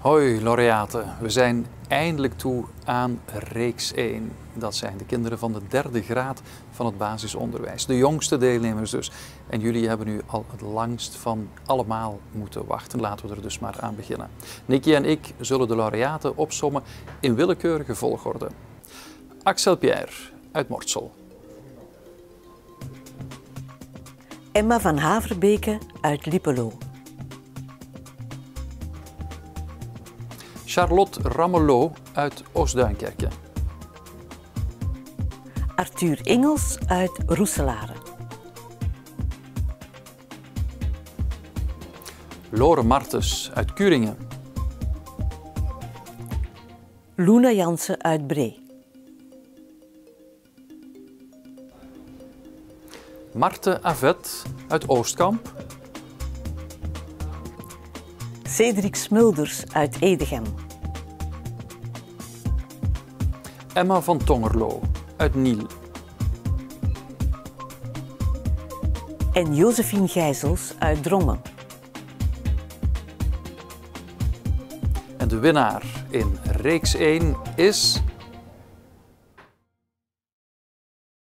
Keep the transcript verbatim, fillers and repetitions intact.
Hoi laureaten, we zijn eindelijk toe aan reeks één. Dat zijn de kinderen van de derde graad van het basisonderwijs. De jongste deelnemers dus. En jullie hebben nu al het langst van allemaal moeten wachten. Laten we er dus maar aan beginnen. Nicky en ik zullen de laureaten opsommen in willekeurige volgorde. Axel Pierre uit Mortsel. Emma van Haverbeke uit Lippelo. Charlotte Ramelot uit Oostduinkerke. Arthur Engels uit Roeselare. Lore Martens uit Kuringen. Luna Jansen uit Bree. Marte Avet uit Oostkamp. Cedric Smulders uit Edegem. Emma van Tongerlo uit Niel. En Josephine Gijzels uit Drongen. En de winnaar in reeks één is